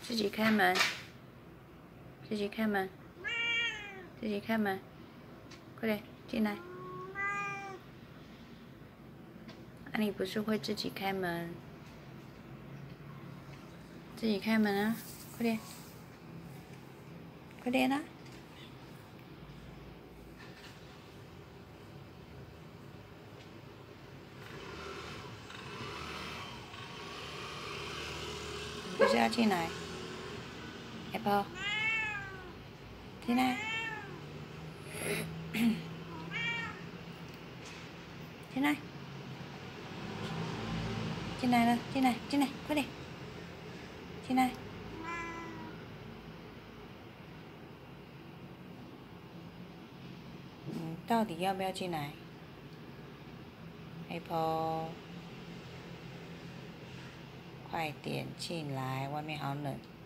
自己开门，自己开门，自己开门，快点进来。啊，你不是会自己开门？自己开门啊，快点，快点啊！不是要进来 ，Apple， 进来，进来，进来了，进来，进来，快点，进来。到底要不要进来 ？Apple， 快点进来，外面好冷。